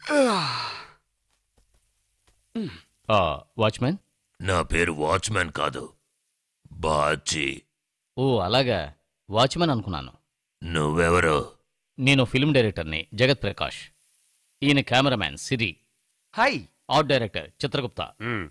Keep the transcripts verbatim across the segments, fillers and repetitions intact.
Watchman? నా పేరు watchman కాదు, బాచి. ఓ అలాగా, వాచ్మెన్ అనుకున్నాను. నువ్వెవరు? నేను ఫిల్మ్ డైరెక్టర్ని, జగత్ ప్రకాష్. ఈయన cameraman Siri. Hi. Art director Chitragupta.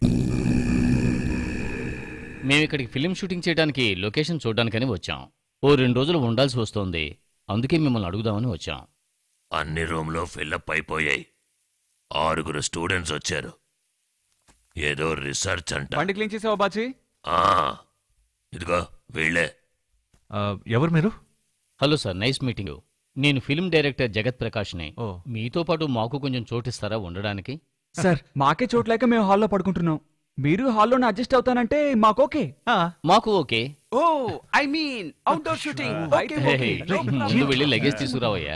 మేమిక్కడికి ఫిల్మ్ షూటింగ్ చేయడానికి లొకేషన్ చూడడానికని వచ్చాం. ఓ రెండు రోజులు ఉండాల్సి వస్తోంది, అందుకే మిమ్మల్ని అడుగుదామని వచ్చాం. అన్ని రూమ్లో ఫిల్అప్ అయిపోయాయి. ఆరుగురు స్టూడెంట్స్ వచ్చారు. ఏదో రిసర్చ్ అంట. బండి క్లీన్ చేసావా బాచి? ఇదిగో వీళ్ళే. ఎవరు మీరు? Hello sir, nice meeting. నేను ఫిల్మ్ డైరెక్టర్ జగత్ ప్రకాష్ని. మీతో పాటు మాకు కొంచెం చోటిస్తారా ఉండడానికి? సార్ మాకే చోట్లేక మేము హాల్లో పడుకుంటున్నాం. మీరు హాల్లోనే అడ్జస్ట్ అవుతానంటే మాకు ఓకే. మాకు okay. Oh I mean outdoor shooting. ముందు వెళ్ళి లగేజ్ తీసుకురావయ్యా.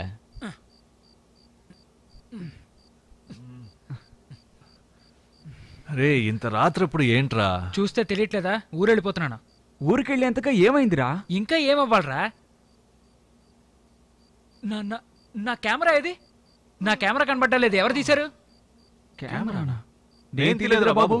అరే ఇంత రాత్రప్పుడు ఏంట్రా? చూస్తే తెలియట్లేదా? ఊరెళ్ళిపోతున్నాను. ఊరికెళ్ళేంతగా ఏమైందిరా? ఇంకా ఏమవ్వాలరా? నా నా కెమెరా ఏది? నా కెమెరా కనబడ్డలేదు. ఎవరు తీశారు కెమెరానా? నేను తీయలేదురా బాబు.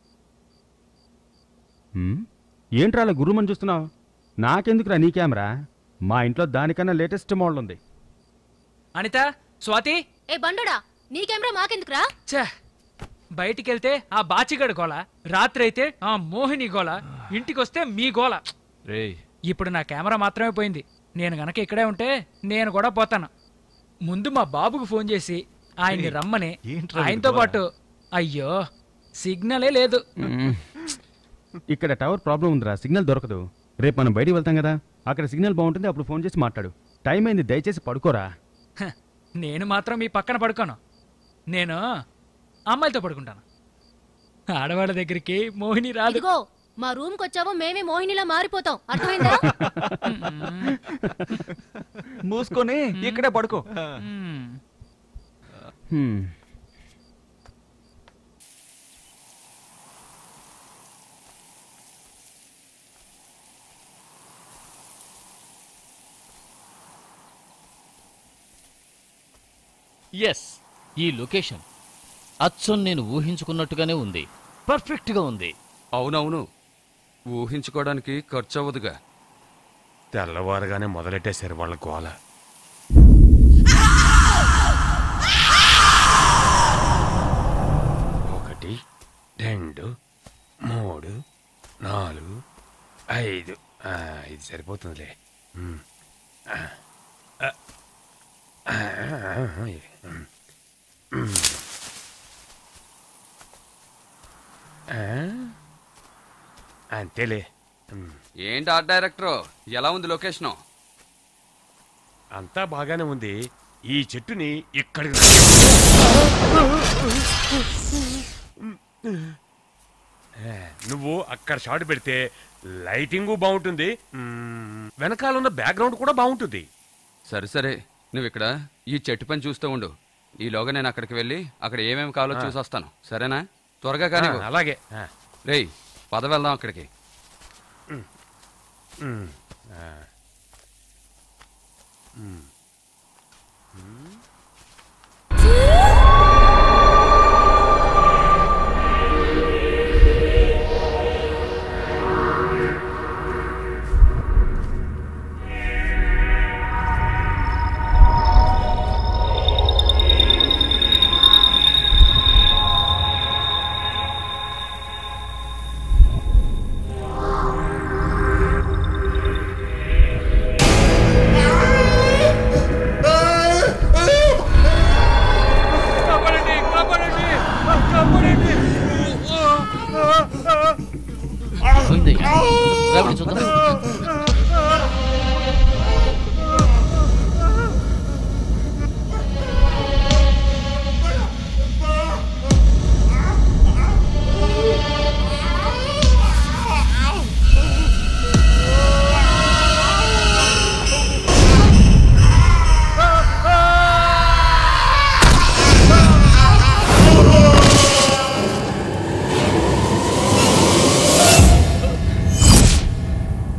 ఏంట్రా అలా గుర్రమని చూస్తున్నావు? నాకెందుకురా నీ కెమెరా? మా ఇంట్లో దానికన్నా లేటెస్ట్ మోడల్ ఉంది. అనిత, స్వాతి. ఏ బండుడా, నీ కెమెరా మాకెందుకురా? ఛే, బయటికెళ్తే ఆ బాచిగడు గోల, రాత్రి అయితే ఆ మోహిని గోల, ఇంటికొస్తే మీ గోల. ఇప్పుడు నా కెమెరా మాత్రమే పోయింది. నేను గనక ఇక్కడే ఉంటే నేను కూడా పోతాను. ముందు మా బాబుకు ఫోన్ చేసి ఆయన్ని రమ్మని, ఆయనతో పాటు. అయ్యో సిగ్నలే లేదు. ఇక్కడ టవర్ ప్రాబ్లం ఉందిరా, సిగ్నల్ దొరకదు. రేపు మనం బయటికి వెళ్తాం కదా, అక్కడ సిగ్నల్ బాగుంటుంది, అప్పుడు ఫోన్ చేసి మాట్లాడు. టైం అయింది, దయచేసి పడుకోరా. నేను మాత్రం మీ పక్కన పడుకోను. నేను అమ్మాయితో పడుకుంటాను. ఆడవాళ్ళ దగ్గరికి మోహిని రాదు. మా రూమ్ కొచ్చావో మేమే మోహినిలా మారిపోతాం, అర్థమైందా? మూసుకొని ఇక్కడే పడుకో. ఎస్, ఈ లొకేషన్ అచ్చం నేను ఊహించుకున్నట్టుగానే ఉంది. పర్ఫెక్ట్గా ఉంది. అవునవును, ఊహించుకోవడానికి ఖర్చు అవ్వదుగా. తెల్లవారుగానే మొదలెట్టేశారు వాళ్ళ గోల. ఒకటి, రెండు, మూడు, నాలుగు, ఐదు. ఇది సరిపోతుందిలే. అంతేలే. ఏంటి ఆర్ట్ డైరెక్టర్, ఎలా ఉంది లొకేషన్? అంతా బాగానే ఉంది. ఈ చెట్టుని ఇక్కడికి నువ్వు అక్కడ షాట్ పెడితే లైటింగు బాగుంటుంది, వెనకాల ఉన్న బ్యాక్గ్రౌండ్ కూడా బాగుంటుంది. సరే సరే, నువ్వు ఇక్కడ ఈ చెట్టు పని చూస్తూ ఉండు. ఈలోగా నేను అక్కడికి వెళ్ళి అక్కడ ఏమేమి కావాలో చూసి వస్తాను, సరేనా? త్వరగా కానీ. అలాగే. రేయ్ పద వెళ్దాం అక్కడికి.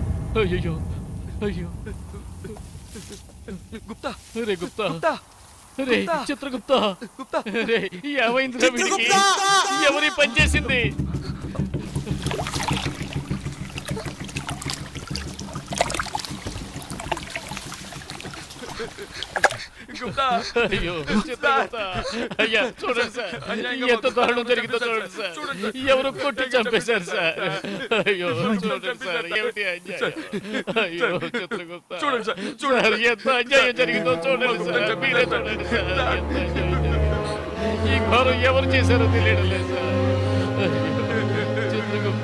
అయ్యో అయ్యో, గుప్తా రే గుప్తా గుప్తా రే చిత్రగుప్త రే ఏమైందిరా వీడికి? ఎవరి పని చేసింది? అయ్యో చిత్రగుప్త అయ్యా చూడండి సార్ ఎంత దారుణం జరిగిందో చూడండి సార్. ఎవరు కొట్టి చంపేశారు సార్. అయ్యో చూడండి సార్ ఏమిటి అన్యాయం. అయ్యో చిత్రగుప్త చూడండి సార్ చూడండి ఎంత అన్యాయం జరిగిందో చూడండి సార్. మీరే చూడండి సార్ ఎంత అన్యాయం జరిగిందో. ఈ ఘోరం ఎవరు చేశారో తెలియడం లేదు సార్. చిత్రగుప్త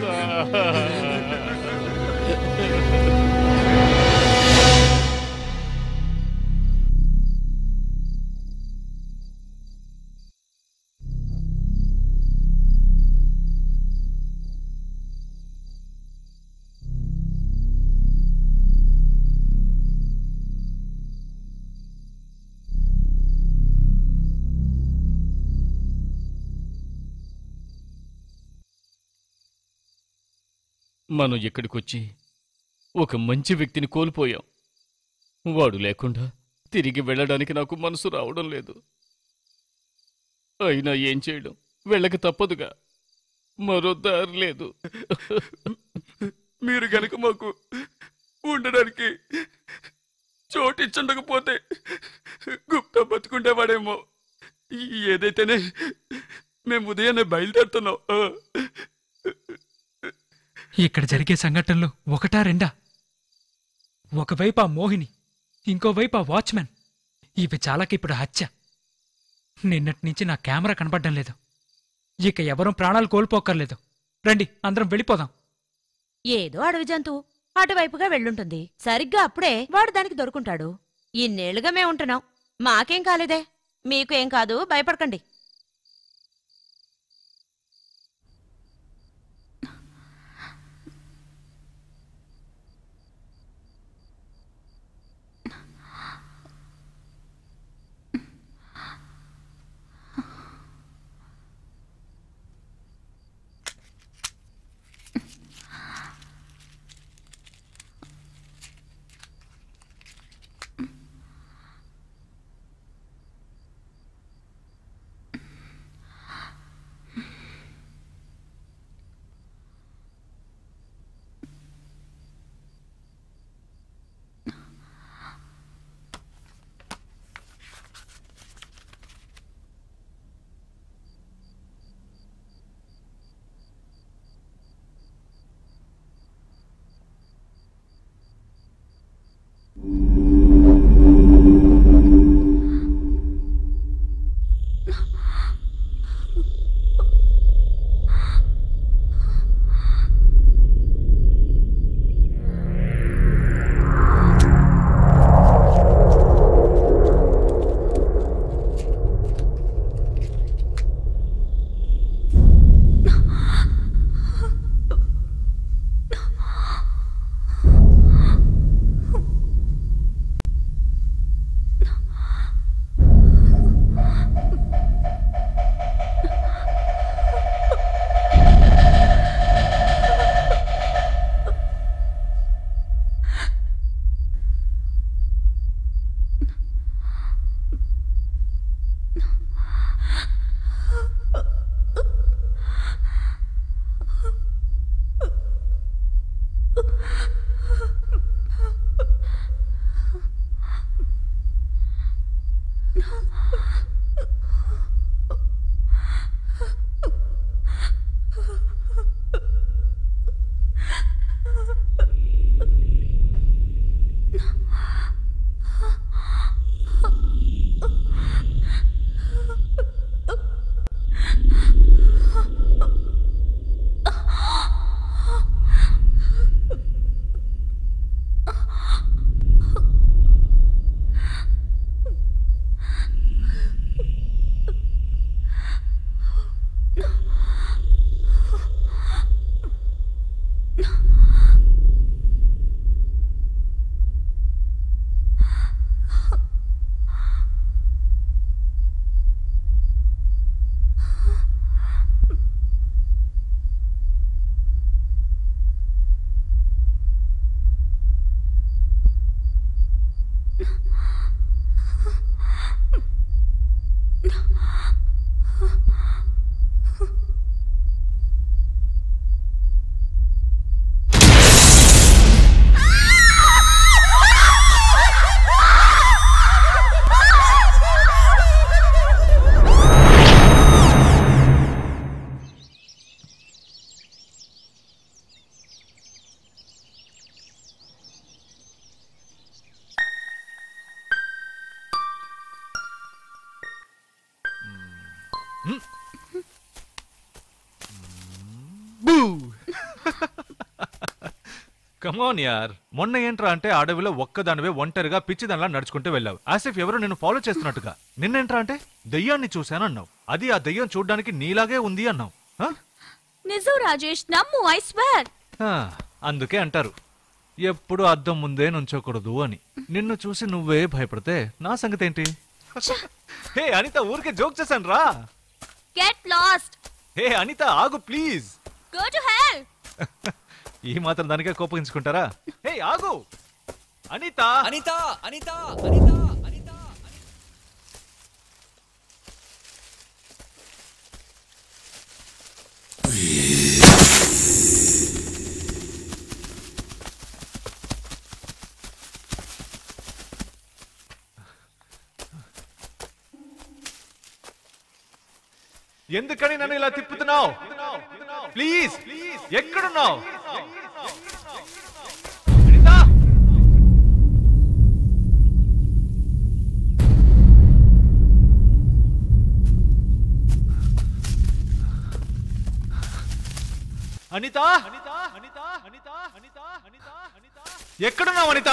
మనం ఇక్కడికొచ్చి ఒక మంచి వ్యక్తిని కోల్పోయాం. వాడు లేకుండా తిరిగి వెళ్ళడానికి నాకు మనసు రావడం లేదు. అయినా ఏం చేయడం, వెళ్ళక తప్పదుగా, మరో దారి లేదు. మీరు గనక మాకు ఉండడానికి చోటిచ్చుండకపోతే గుప్తా బతుకుండేవాడేమో. ఏదైతేనే మేము ఉదయాన్నే బయలుదేరుతున్నాం. ఇక్కడ జరిగే సంఘటనలు ఒకటా రెండా? ఒకవైపు ఆ మోహిని, ఇంకోవైపు ఆ వాచ్మెన్. ఇవి చాలాకి ఇప్పుడు హత్య. నిన్నటి నుంచి నా కెమెరా కనపడడం లేదు. ఇక ఎవరూ ప్రాణాలు కోల్పోక్కర్లేదు. రండి అందరం వెళ్ళిపోదాం. ఏదో అడవి జంతువు అటువైపుగా వెళ్ళుంటుంది. సరిగ్గా అప్పుడే వాడు దానికి దొరుకుంటాడు. ఇన్నేళ్లుగా మేము ఉంటున్నాం, మాకేం కాలేదే. మీకు ఏం కాదు, భయపడకండి. కమాన్ యార్, మొన్న ఏంట్రా అంటే అడవిలో ఒక్కదానివే ఒంటరిగా పిచ్చిదానిలా నడుచుకుంటూ వెళ్ళావు. ఆసిఫ్ ఎవరో నిన్ను ఫాలో చేస్తున్నట్టుగా. నిన్నేంట్రా అంటే దయ్యాన్ని చూశానన్నావు. అది ఆ దయ్యం చూడ్డానికి నీలాగే ఉంది అన్నావు. నిజం రాజేష్, నమ్ము, ఐ స్వేర్. అందుకే అంటారు ఎప్పుడు అద్దం ముందే నుంచోకూడదు అని. నిన్ను చూసి నువ్వే భయపడితే నా సంగతి ఏంటి? హే అనిత, ఊరికే జోక్ చేశాను రా. Get lost. హే అనిత, ఆగు ప్లీజ్. Go to hell. ఈ మాత్రం దానికే కోపగించుకుంటారా? హే ఆగు అనిత. అనిత అనిత అనిత అనిత ఎందుకని నన్ను ఇలా తిప్పుతున్నావు? ప్లీజ్, ఎక్కడున్నావు? అనిత, అనిత, అనిత, అనిత, అనిత, అనిత, అనిత, ఎక్కడున్నావు అనిత?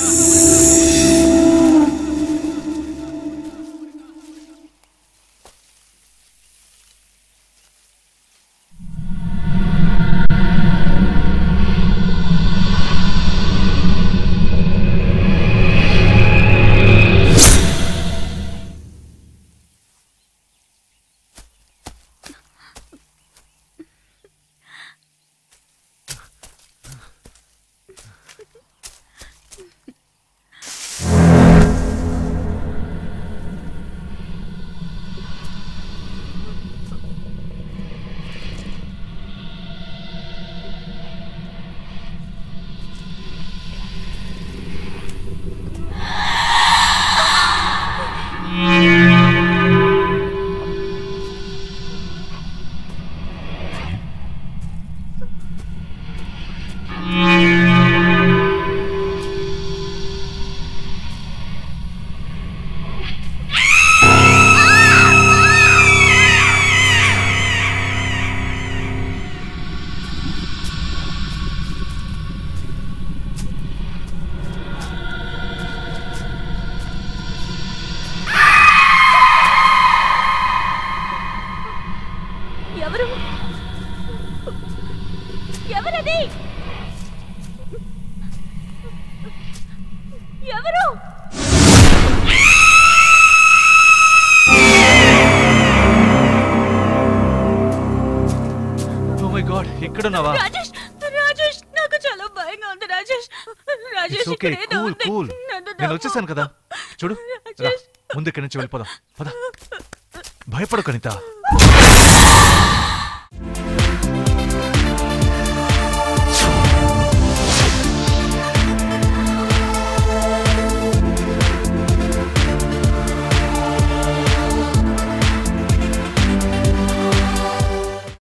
రాజేష్, రాజేష్, నాకు చాలా భయంగా ఉంది Rajesh. Rajesh, okay, cool cool. నేను వచ్చేసాను కదా, చూడు. ముందు ఇక్కడి నుంచి వెళ్ళిపోదాం. పద, భయపడకు అనిత.